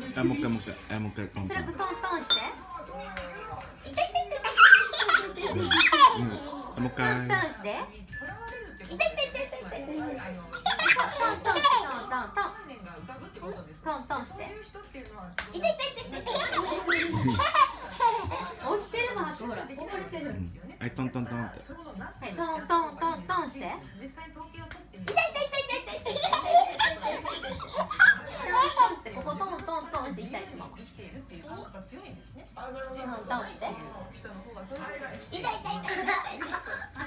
あ、もう一回もう一回、あ、もう一回トントン。 それトントンして。痛い痛い痛い痛い。 もう一回。 トントンして。痛い痛い痛い痛い痛い。トントントントントントントンして。痛い痛い痛い痛い。落ちてるもん、ほら、溺れてる。 はい、トントントンって。 はい、トントントントンして。痛い痛い痛い痛い痛い痛い。ここトントントンして痛いってママ。トントンして。痛い痛い痛い痛い。